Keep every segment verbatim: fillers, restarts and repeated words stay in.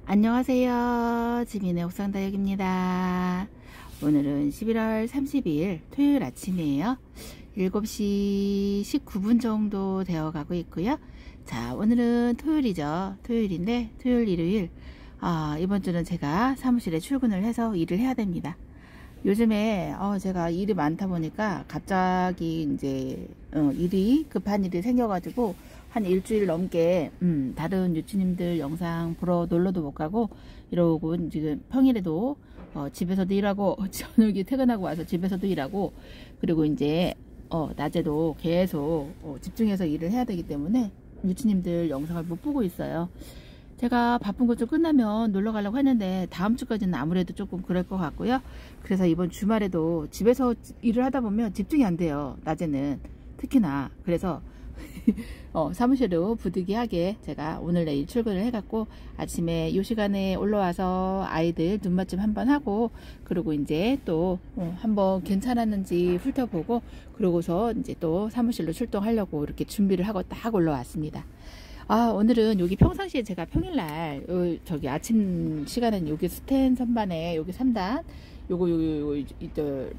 안녕하세요. 지민의 옥상다육입니다. 오늘은 십일월 삼십일 토요일 아침이에요. 일곱 시 십구 분 정도 되어 가고 있고요. 자, 오늘은 토요일이죠. 토요일인데 토요일 일요일 아, 이번 주는 제가 사무실에 출근을 해서 일을 해야 됩니다. 요즘에 어, 제가 일이 많다 보니까 갑자기 이제 어, 일이 급한 일이 생겨가지고 한 일주일 넘게 음, 다른 유치님들 영상 보러 놀러도 못 가고 이러고 지금 평일에도 어, 집에서도 일하고 저녁에 퇴근하고 와서 집에서도 일하고 그리고 이제 어, 낮에도 계속 어, 집중해서 일을 해야 되기 때문에 유치님들 영상을 못 보고 있어요. 제가 바쁜 거 좀 끝나면 놀러 가려고 했는데 다음 주까지는 아무래도 조금 그럴 것 같고요. 그래서 이번 주말에도 집에서 일을 하다 보면 집중이 안 돼요. 낮에는 특히나. 그래서 어, 사무실로 부득이하게 제가 오늘 내일 출근을 해갖고 아침에 이 시간에 올라와서 아이들 눈맞춤 한번 하고 그리고 이제 또 어, 한번 괜찮았는지 훑어보고 그러고서 이제 또 사무실로 출동하려고 이렇게 준비를 하고 딱 올라왔습니다. 아, 오늘은 여기 평상시에 제가 평일날 어, 저기 아침 시간엔 여기 스텐 선반에 여기 삼 단 요거 요거 요거 이저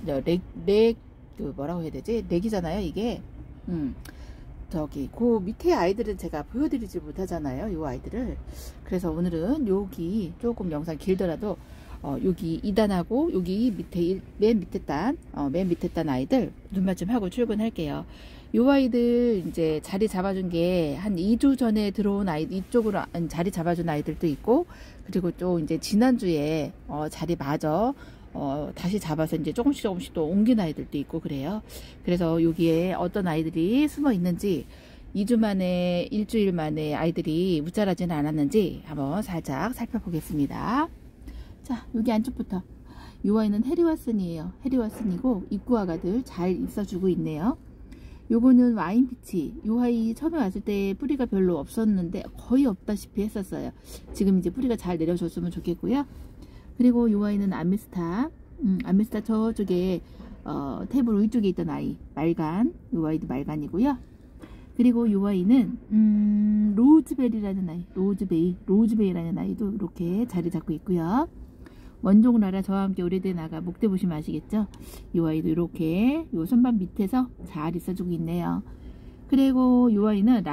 렉렉 그 뭐라고 해야 되지? 렉이잖아요 이게. 음. 저기 그 밑에 아이들은 제가 보여드리지 못하잖아요 요 아이들을. 그래서 오늘은 여기 조금 영상 길더라도 어, 여기 이 단하고 여기 밑에 일, 맨 밑에 단 어, 맨 밑에 단 아이들 눈맞춤 하고 출근할게요. 요 아이들 이제 자리 잡아준 게 한 이 주 전에 들어온 아이들 이쪽으로 자리 잡아준 아이들도 있고 그리고 또 이제 지난주에 어, 자리 마저 어, 다시 잡아서 이제 조금씩 조금씩 또 옮긴 아이들도 있고 그래요. 그래서 여기에 어떤 아이들이 숨어 있는지 이 주 만에 일주일 만에 아이들이 무자라지는 않았는지 한번 살짝 살펴보겠습니다. 자, 여기 안쪽부터 이 아이는 해리왓슨이에요. 해리왓슨이고 입구아가들 잘 있어주고 있네요. 요거는 와인피치. 요 아이 처음에 왔을 때 뿌리가 별로 없었는데 거의 없다시피 했었어요. 지금 이제 뿌리가 잘 내려줬으면 좋겠고요. 그리고 요 아이는 아메스타. 음, 아메스타 저쪽에 어, 테이블 위쪽에 있던 아이 말간. 요 아이도 말간이고요. 그리고 요 아이는 음, 로즈베리라는 아이. 로즈베이. 로즈베이라는 아이도 이렇게 자리 잡고 있고요. 원종나라 저와 함께 오래된 아가 목대 보시면 아시겠죠? 이 아이도 이렇게 요 선반 밑에서 잘 있어주고 있네요. 그리고 이 아이는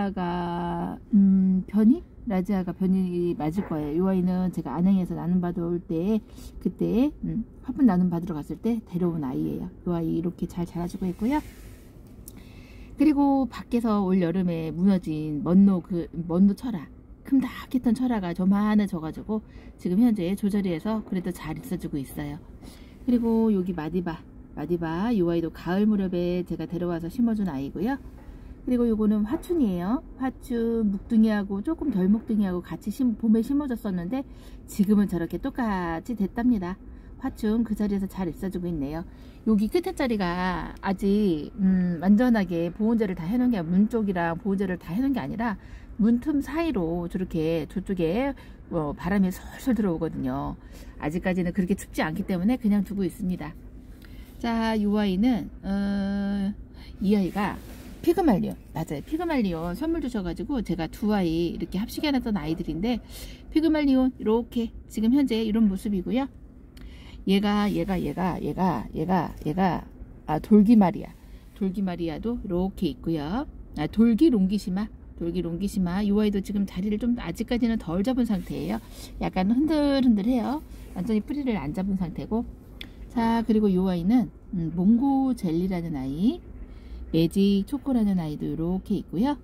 라즈아가 음, 변이? 라즈아가 변이 맞을 거예요. 이 아이는 제가 안양에서 나눔 받아올 때 그때 음, 화분 나눔 받으러 갔을 때 데려온 아이예요. 이 아이 이렇게 잘 자라주고 있고요. 그리고 밖에서 올 여름에 무너진 먼노 그 먼노 철화 큼닥했던 철화가 조만해져가지고 지금 현재 조절이해서 그래도 잘 있어주고 있어요. 그리고 여기 마디바 마디바 이 아이도 가을 무렵에 제가 데려와서 심어준 아이고요. 그리고 요거는 화춘이에요. 화춘 묵둥이하고 조금 덜 묵둥이하고 같이 심, 봄에 심어줬었는데 지금은 저렇게 똑같이 됐답니다. 화춘 그 자리에서 잘 있어주고 있네요. 여기 끝에 자리가 아직 음, 완전하게 보온재를 다 해놓은 게 문 쪽이랑 보온재를 다 해놓은 게 아니라 문틈 사이로 저렇게 저쪽에 어, 바람이 솔솔 들어오거든요. 아직까지는 그렇게 춥지 않기 때문에 그냥 두고 있습니다. 자, 이 아이는 어, 이 아이가 피그말리온 맞아요. 피그말리온 선물 주셔가지고 제가 두 아이 이렇게 합식해 놨던 아이들인데 피그말리온 이렇게 지금 현재 이런 모습이고요. 얘가 얘가 얘가 얘가 얘가 얘가 아, 돌기마리아 돌기마리아도 이렇게 있고요. 아, 돌기 롱기시마 돌기 롱기시마 이 아이도 지금 자리를 좀 아직까지는 덜 잡은 상태예요. 약간 흔들흔들해요. 완전히 뿌리를 안 잡은 상태고. 자, 그리고 이 아이는 음, 몽고 젤리라는 아이, 매직 초코라는 아이도 이렇게 있고요.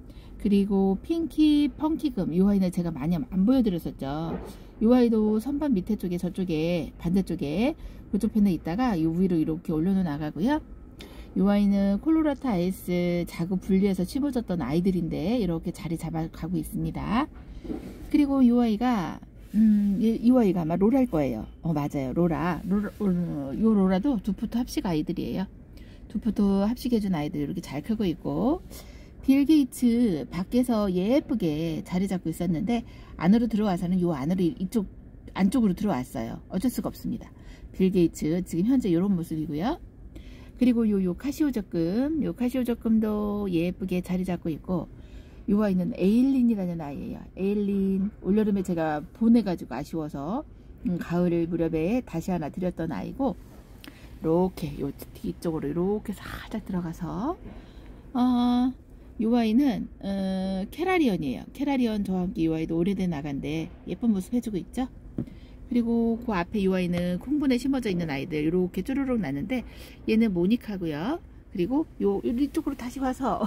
그리고 핑키 펑키금 이 아이는 제가 많이 안 보여드렸었죠. 이 아이도 선반 밑에 쪽에 저쪽에 반대쪽에 그쪽 편에 있다가 이 위로 이렇게 올려놓은 아가고요. 이 아이는 콜로라타 아이스 자구 분리해서 심어졌던 아이들인데 이렇게 자리 잡아가고 있습니다. 그리고 이 아이가 음, 이 아이가 아마 로라일 거예요. 어, 맞아요. 로라. 로라 어, 요 로라도 두푸토 합식 아이들이에요. 두푸토 합식해준 아이들 이렇게 잘 크고 있고 빌 게이츠 밖에서 예쁘게 자리 잡고 있었는데 안으로 들어와서는 요 안으로 이쪽 안쪽으로 들어왔어요. 어쩔 수가 없습니다. 빌 게이츠 지금 현재 이런 모습이고요. 그리고 요, 요 카시오 적금, 요 카시오 적금도 예쁘게 자리 잡고 있고, 요 아이는 에일린이라는 아이예요. 에일린 올여름에 제가 보내가지고 아쉬워서 음, 가을 무렵에 다시 하나 드렸던 아이고, 이렇게 요 뒤쪽으로 이렇게 살짝 들어가서 어, 요 아이는 어, 캐라리언이에요. 캐라리언 저와 함께 요 아이도 오래된 아가인데 예쁜 모습 해주고 있죠. 그리고 그 앞에 요 아이는 콩분에 심어져 있는 아이들 이렇게 쭈루룩 나는데, 얘는 모니카고요. 그리고 요 이쪽으로 다시 와서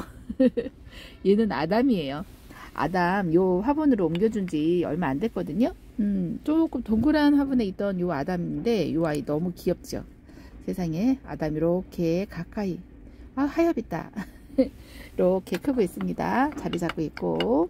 얘는 아담이에요. 아담 요 화분으로 옮겨준 지 얼마 안 됐거든요. 음, 조금 동그란 화분에 있던 요 아담인데 요 아이 너무 귀엽죠. 세상에 아담 이렇게 가까이, 아 하엽있다. 이렇게 크고 있습니다. 자리 잡고 있고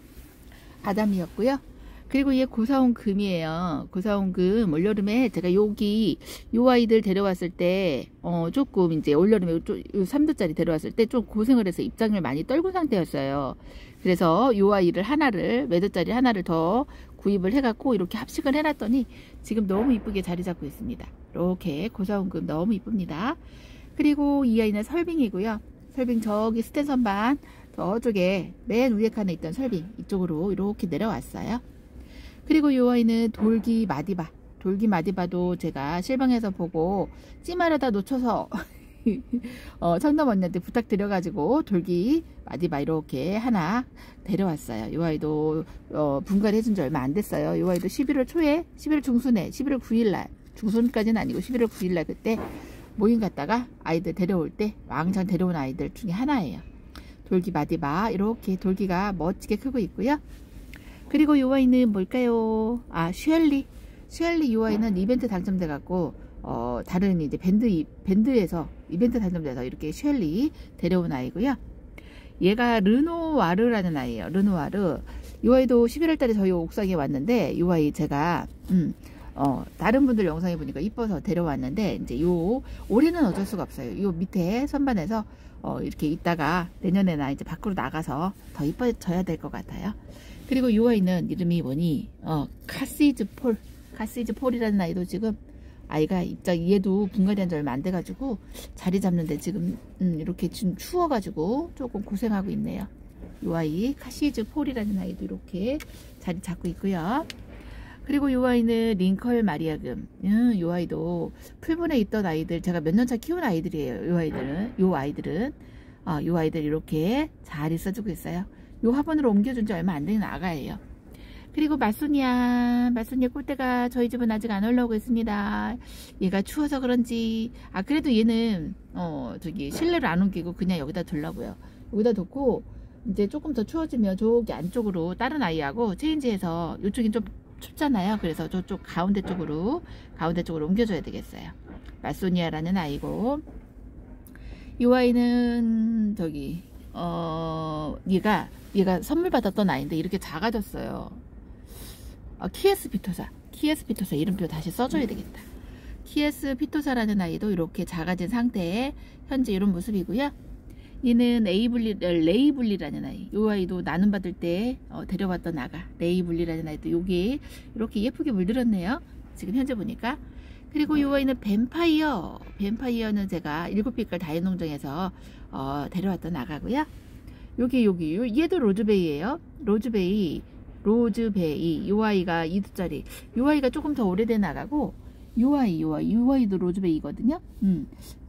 아담이었고요. 그리고 얘 고사온 금이에요. 고사온 금 올여름에 제가 여기 요 아이들 데려왔을 때 어 조금 이제 올여름에 요 삼 도짜리 데려왔을 때 좀 고생을 해서 입장을 많이 떨군 상태였어요. 그래서 요 아이를 하나를 매도짜리 하나를 더 구입을 해갖고 이렇게 합식을 해놨더니 지금 너무 이쁘게 자리 잡고 있습니다. 이렇게 고사온 금 너무 이쁩니다. 그리고 이 아이는 설빙이고요. 설빙 저기 스텐 선반 저쪽에 맨 위에 칸에 있던 설빙 이쪽으로 이렇게 내려왔어요. 그리고 이 아이는 돌기 마디바. 돌기 마디바도 제가 실방에서 보고 찜하려다 놓쳐서 어, 청담 언니한테 부탁드려가지고 돌기 마디바 이렇게 하나 데려왔어요. 이 아이도 어, 분갈이 해준 지 얼마 안 됐어요. 이 아이도 십일월 초에, 십일월 중순에, 십일월 구일날, 중순까지는 아니고 십일월 구일날 그때 모임 갔다가 아이들 데려올 때 왕창 데려온 아이들 중에 하나예요. 돌기 마디바 이렇게 돌기가 멋지게 크고 있고요. 그리고 요 아이는 뭘까요? 아, 슈엘리. 슈엘리 요 아이는 이벤트 당첨돼 갖고 어, 다른 이제 밴드 밴드에서 이벤트 당첨돼서 이렇게 슈엘리 데려온 아이고요. 얘가 르노와르라는 아이예요. 르노와르. 요 아이도 십일월 달에 저희 옥상에 왔는데 요 아이 제가 음, 어, 다른 분들 영상에 보니까 이뻐서 데려왔는데 이제 요 올해는 어쩔 수가 없어요. 요 밑에 선반에서 어, 이렇게 있다가 내년에나 이제 밖으로 나가서 더 이뻐져야 될 것 같아요. 그리고 이 아이는 이름이 뭐니? 어, 카시즈 폴. 카시즈 폴이라는 아이도 지금 아이가 입장, 얘도 분갈이 한 지 얼마 안 돼가지고 자리 잡는데 지금 음, 이렇게 좀 추워가지고 조금 고생하고 있네요. 이 아이 카시즈 폴이라는 아이도 이렇게 자리 잡고 있고요. 그리고 이 아이는 링컬 마리아금. 음, 이 아이도 풀분에 있던 아이들, 제가 몇 년차 키운 아이들이에요. 이 아이들은, 이 아이들은, 어, 이 아이들 이렇게 잘 있어주고 있어요. 이 화분으로 옮겨준 지 얼마 안 되는 아가예요. 그리고 마소니아, 마소니아 꼴대가 저희 집은 아직 안 올라오고 있습니다. 얘가 추워서 그런지, 아, 그래도 얘는, 어, 저기, 실내로 안 옮기고 그냥 여기다 두려고요. 여기다 놓고, 이제 조금 더 추워지면 저기 안쪽으로 다른 아이하고 체인지해서, 이쪽이 좀 춥잖아요. 그래서 저쪽 가운데 쪽으로, 가운데 쪽으로 옮겨줘야 되겠어요. 마소니아라는 아이고, 이 아이는, 저기, 어, 얘가, 얘가 선물 받았던 아이인데 이렇게 작아졌어요. 어, 키에스 피토사. 키에스 피토사 이름표 다시 써줘야 되겠다. 키에스 피토사라는 아이도 이렇게 작아진 상태에 현재 이런 모습이고요. 얘는 에이블리, 레이블리라는 아이. 이 아이도 나눔 받을 때 어, 데려왔던 아가. 레이블리라는 아이도 여기 이렇게 예쁘게 물들었네요. 지금 현재 보니까. 그리고 이 아이는 뱀파이어. 뱀파이어는 제가 일곱 빛깔 다이농장에서 어, 데려왔던 아가고요. 여기 여기 얘도 로즈베이예요. 로즈베이. 로즈베이. 요 아이가 이 두짜리. 요 아이가 조금 더 오래된 아가고, 요 아이 요 아이 요 아이도 로즈베이거든요. 음.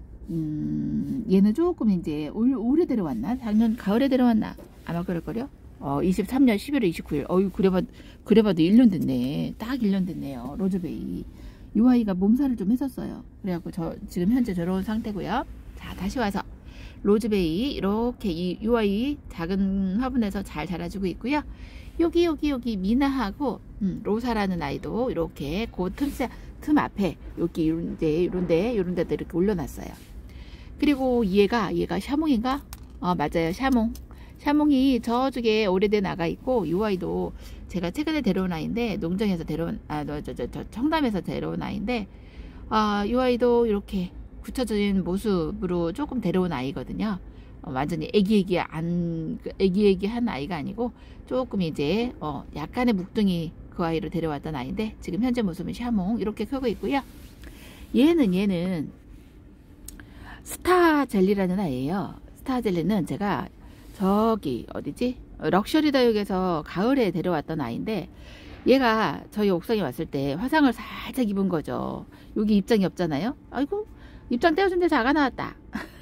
음, 얘는 조금 이제 올, 올해 데려왔나? 작년 가을에 데려왔나? 아마 그럴걸요? 어, 이십삼년 십일월 이십구일. 어유 그래봐도, 그래봐도 일 년 됐네. 딱 일 년 됐네요. 로즈베이. 요 아이가 몸살을 좀 했었어요. 그래갖고 저 지금 현재 들어온 상태고요. 자, 다시 와서 로즈베이 이렇게 이 요 아이 작은 화분에서 잘 자라주고 있고요. 여기 여기 여기 미나하고 음, 로사라는 아이도 이렇게 그 틈, 틈 앞에 여기 이런데 이런데 이런데도 이렇게 올려놨어요. 그리고 얘가 얘가 샤몽인가? 어, 맞아요, 샤몽. 샤몽이 저쪽에 오래된 아가 있고, 이 아이도 제가 최근에 데려온 아이인데, 농장에서 데려온, 아, 저, 저, 저, 저 청담에서 데려온 아이인데, 아, 이 아이도 이렇게 굳혀진 모습으로 조금 데려온 아이거든요. 어, 완전히 애기애기한, 애기애기한 아이가 아니고, 조금 이제, 어, 약간의 묵둥이 그 아이를 데려왔던 아이인데, 지금 현재 모습은 샤몽, 이렇게 크고 있고요. 얘는, 얘는, 스타 젤리라는 아이예요. 스타 젤리는 제가 저기 어디지? 럭셔리 다육에서 가을에 데려왔던 아이인데 얘가 저희 옥상에 왔을 때 화상을 살짝 입은 거죠. 여기 입장이 없잖아요. 아이고 입장 떼어준 데서 아가 나왔다.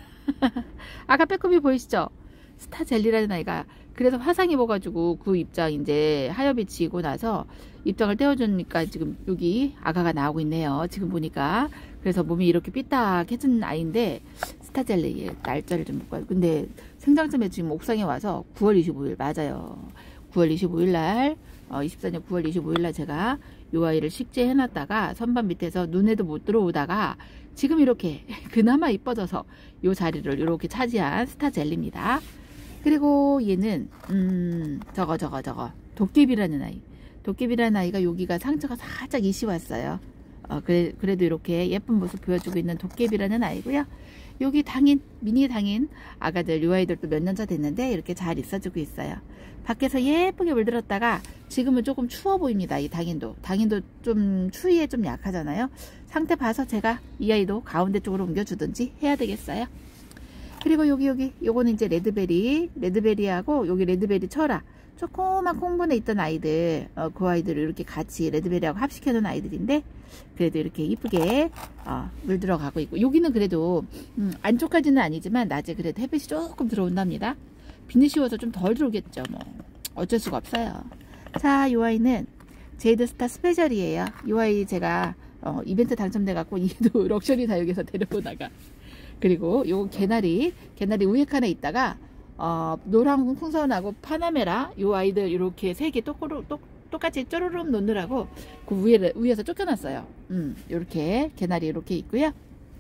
아까 빼꼼히 보이시죠? 스타젤리라는 아이가 그래서 화상 입어가지고 그 입장 이제 하엽이 지고 나서 입장을 떼어주니까 지금 여기 아가가 나오고 있네요. 지금 보니까. 그래서 몸이 이렇게 삐딱해진 아이인데 스타젤리의 날짜를 좀 볼까요? 근데 생장점에 지금 옥상에 와서 구월 이십오일 맞아요. 구월 이십오일 날 어, 이십사년 구월 이십오일 날 제가 요 아이를 식재해 놨다가 선반 밑에서 눈에도 못 들어오다가 지금 이렇게 그나마 이뻐져서 요 자리를 이렇게 차지한 스타젤리입니다. 그리고 얘는 음 저거 저거 저거 도깨비라는 아이. 도깨비라는 아이가 여기가 상처가 살짝 이시 왔어요. 어, 그래, 그래도 이렇게 예쁜 모습 보여주고 있는 도깨비라는 아이고요. 여기 당인, 미니 당인 아가들, 요 아이들도 몇 년차 됐는데 이렇게 잘 있어주고 있어요. 밖에서 예쁘게 물들었다가 지금은 조금 추워 보입니다. 이 당인도. 당인도 좀 추위에 좀 약하잖아요. 상태 봐서 제가 이 아이도 가운데 쪽으로 옮겨주든지 해야 되겠어요. 그리고 여기 여기 요거는 이제 레드베리, 레드베리하고 여기 레드베리 철아. 조그만 콩분에 있던 아이들, 어, 그 아이들을 이렇게 같이 레드베리하고 합식해 놓은 아이들인데 그래도 이렇게 이쁘게 어, 물 들어가고 있고 여기는 그래도 음, 안쪽까지는 아니지만 낮에 그래도 햇빛이 조금 들어온답니다. 비는 씌워서 좀 덜 들어오겠죠. 뭐 어쩔 수가 없어요. 자, 이 아이는 제이드스타 스페셜이에요. 이 아이 제가 어, 이벤트 당첨돼 갖고 얘도 럭셔리 다육에서 데려오다가 그리고 요 개나리 개나리 우에 칸에 있다가 어, 노랑 풍선하고 파나메라 요 아이들 이렇게 세 개 똑같이 쪼르륵 놓느라고 그 위에, 위에서 쫓겨났어요. 음, 요렇게 개나리 이렇게 있고요.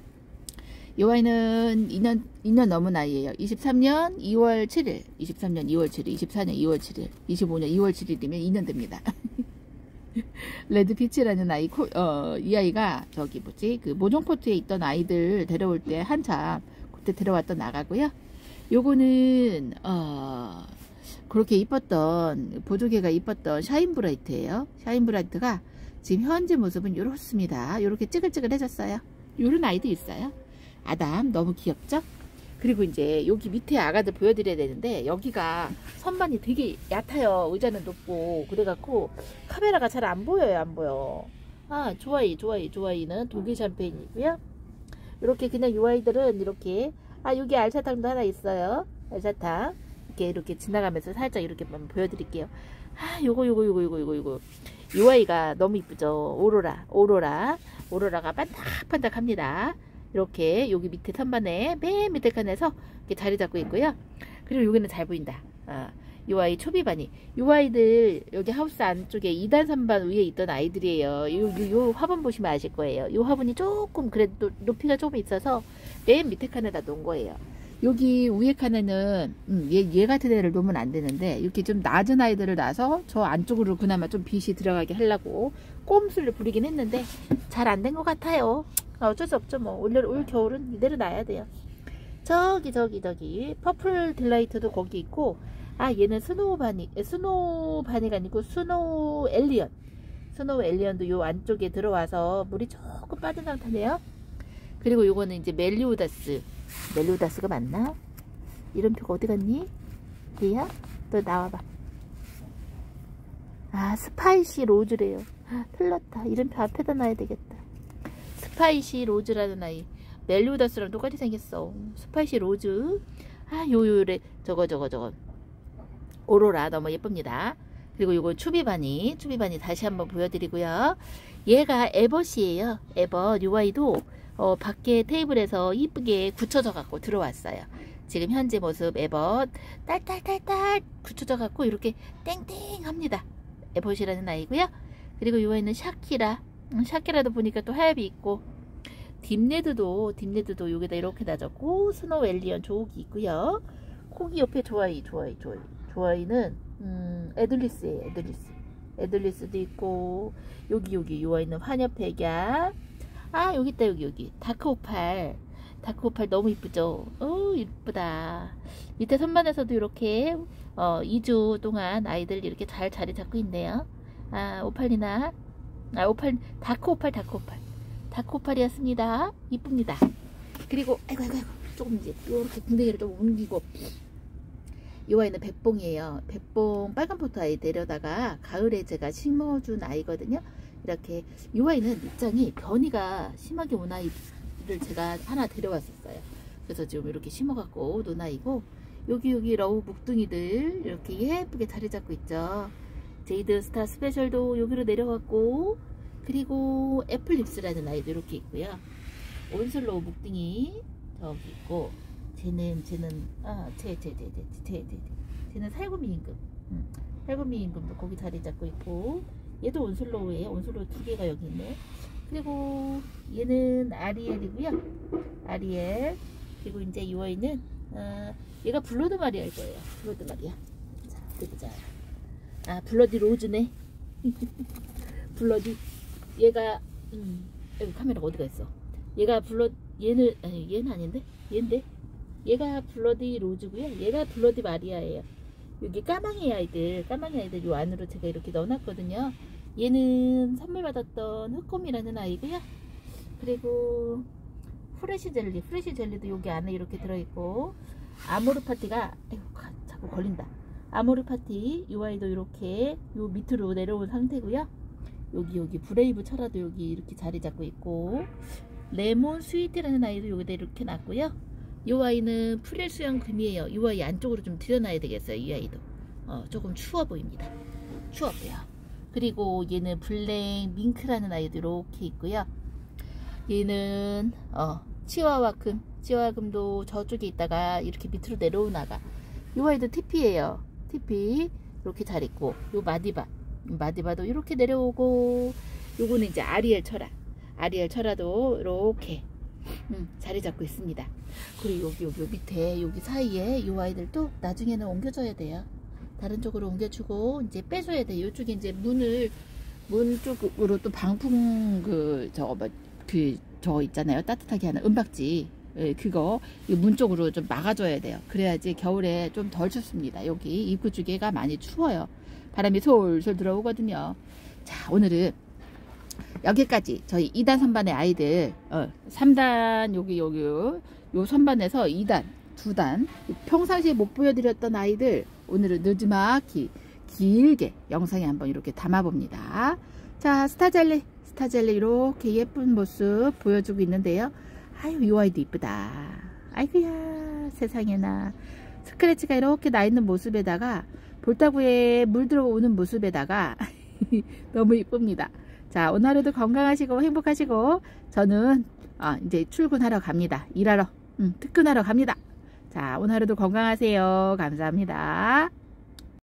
요 아이는 이 년, 이 년 넘은 아이예요. 이십삼년 이월 칠일, 이십삼년 이월 칠일, 이십사년 이월 칠일, 이십오년 이월 칠일이면 이 년 됩니다. 레드피치라는 아이, 어, 이 아이가 저기 뭐지 그 모종포트에 있던 아이들 데려올 때 한참 그때 데려왔던 아가고요. 요거는 어 그렇게 이뻤던 보조개가 이뻤던 샤인브라이트예요. 샤인브라이트가 지금 현재 모습은 이렇습니다. 이렇게 찌글찌글해졌어요. 요런 아이도 있어요. 아담 너무 귀엽죠? 그리고 이제 여기 밑에 아가들 보여드려야 되는데 여기가 선반이 되게 얕아요. 의자는 높고 그래갖고 카메라가 잘 안 보여요. 안 보여. 아 좋아이 좋아이 좋아이는 독일 샴페인이고요. 이렇게 그냥 요 아이들은 이렇게 아 여기 알사탕도 하나 있어요. 알사탕 이렇게 이렇게 지나가면서 살짝 이렇게 한번 보여드릴게요. 아 요거 요거 요거 요거 요거 요거 요 아이가 너무 이쁘죠. 오로라 오로라 오로라가 반짝반짝합니다. 이렇게 여기 밑에 선반에 맨 밑에 칸에서 이렇게 자리 잡고 있고요. 그리고 여기는 잘 보인다. 아, 요 아이 초비바니 요 아이들 여기 하우스 안쪽에 이단 선반 위에 있던 아이들이에요. 요, 요, 요 화분 보시면 아실 거예요. 요 화분이 조금 그래도 높이가 조금 있어서 맨 밑에 칸에다 놓은 거예요. 여기 위에 칸에는 음, 얘, 얘 같은 애를 놓으면 안 되는데 이렇게 좀 낮은 아이들을 놔서 저 안쪽으로 그나마 좀 빛이 들어가게 하려고 꼼수를 부리긴 했는데 잘 안 된 것 같아요. 어쩔 수 없죠. 뭐 올, 올 겨울은 이대로 놔야 돼요. 저기 저기 저기 퍼플 딜라이트도 거기 있고 아 얘는 스노우 바니 스노우 바니가 아니고 스노우 엘리언 스노우 엘리언도 요 안쪽에 들어와서 물이 조금 빠진 상태네요. 그리고 요거는 이제 멜리오다스 멜리오다스가 맞나? 이름표가 어디 갔니? 얘야? 너 나와봐. 아 스파이시 로즈래요. 틀렸다. 이름표 앞에다 놔야 되겠다. 스파이시 로즈라는 아이 멜리오다스랑 똑같이 생겼어. 스파이시 로즈 아 요요래 저거 저거 저거 오로라 너무 예쁩니다. 그리고 요거 추비바니 추비바니 다시 한번 보여드리고요. 얘가 에벗이에요. 에벗 요 아이도 어, 밖에 테이블에서 이쁘게 굳혀져 갖고 들어왔어요. 지금 현재 모습 에벗 딸딸딸딸 굳혀져 갖고 이렇게 땡땡 합니다. 에벗이라는 아이고요. 그리고 요 아이는 샤키라 음, 샤키라도 보니까 또 하엽이 있고 딥레드도 딥레드도 여기다 이렇게 놔줬고 스노우 엘리언 조옥이 있고요. 거기 옆에 조아이 조아이 조아이 조아이는 음, 에들리스예요. 에들리스 에들리스도 있고 여기 여기 요 아이는 환엽백야 아 여기 있다 여기 여기 다크오팔 다크오팔 너무 이쁘죠. 어 이쁘다. 밑에 선반에서도 이렇게 어, 이 주 동안 아이들 이렇게 잘 자리 잡고 있네요. 아 오팔리나 아 오팔 다크오팔 다크오팔 다크오팔이었습니다. 이쁩니다. 그리고 아이고 아이고 아이고 조금 이제 이렇게 궁뎅이를 좀 옮기고 이 아이는 백봉이에요. 백봉 빨간 포트 아이 데려다가 가을에 제가 심어준 아이거든요. 이렇게 이 아이는 입장이 변이가 심하게 온 아이를 제가 하나 데려왔었어요. 그래서 지금 이렇게 심어갖고 논 아이고, 여기 여기 러브 묵둥이들 이렇게 예쁘게 자리 잡고 있죠. 제이드 스타 스페셜도 여기로 내려갔고, 그리고 애플립스라는 아이도 이렇게 있고요. 온슬로우 묵둥이 저기 있고, 쟤는 쟤는 아쟤쟤쟤쟤쟤쟤 쟤는 살구미 임금, 음, 살구미 임금도 거기 자리 잡고 있고, 얘도 온슬로우예요. 온슬로우 두 개가 여기 있네. 그리고 얘는 아리엘이고요. 아리엘. 그리고 이제 이 아이는 어, 얘가 블러드 마리아일 거예요. 블러드 마리아. 자, 보자. 아, 블러디 로즈네. 블러디. 얘가 음, 여기 카메라가 어디가 있어? 얘가 블러 얘는 아니 얘는 아닌데? 얘인데? 얘가 블러디 로즈고요. 얘가 블러디 마리아예요. 여기 까망이 아이들, 까망이 아이들 요 안으로 제가 이렇게 넣어놨거든요. 얘는 선물 받았던 흑곰이라는 아이고요. 그리고 프레시 젤리, 프레시 젤리도 여기 안에 이렇게 들어있고, 아모르 파티가 에휴, 자꾸 걸린다. 아모르 파티 이 아이도 이렇게 요 밑으로 내려온 상태고요. 여기 여기 브레이브 철화도 여기 이렇게 자리 잡고 있고, 레몬 스위트라는 아이도 여기다 이렇게 놨고요. 이 아이는 프릴 수영 금이에요. 이 아이 안쪽으로 좀 들여놔야 되겠어요. 이 아이도 어, 조금 추워 보입니다. 추워 보여. 그리고 얘는 블랙 밍크라는 아이도 이렇게 있고요. 얘는 어, 치와와 금, 치와와 금도 저쪽에 있다가 이렇게 밑으로 내려오나가. 이 아이도 티피예요. 티피 이렇게 잘 있고, 요 마디바, 마디바도 이렇게 내려오고, 요거는 이제 아리엘 철화, 아리엘 철화도 이렇게 음, 자리 잡고 있습니다. 그리고 여기 여기 밑에 여기 사이에 이 아이들도 나중에는 옮겨줘야 돼요. 다른 쪽으로 옮겨주고 이제 빼줘야 돼요. 이쪽에 이제 문을 문 쪽으로 또 방풍 그 저거 뭐 그 저 있잖아요. 따뜻하게 하는 은박지, 예, 그거 문 쪽으로 좀 막아줘야 돼요. 그래야지 겨울에 좀 덜 춥습니다. 여기 입구 쪽에가 많이 추워요. 바람이 솔솔 들어오거든요. 자, 오늘은 여기까지 저희 이 단 선반의 아이들, 어, 삼 단 여기 여기 요 선반에서 이 단, 두 단 평상시에 못 보여드렸던 아이들 오늘은 느지막이 길게 영상에 한번 이렇게 담아봅니다. 자, 스타젤리 스타젤리 이렇게 예쁜 모습 보여주고 있는데요. 아유, 이 아이도 이쁘다. 아이고야, 세상에나. 스크래치가 이렇게 나 있는 모습에다가 볼따구에 물 들어오는 모습에다가 너무 이쁩니다. 자, 오늘 하루도 건강하시고 행복하시고, 저는 아, 이제 출근하러 갑니다. 일하러, 음, 특근하러 갑니다. 자, 오늘 하루도 건강하세요. 감사합니다.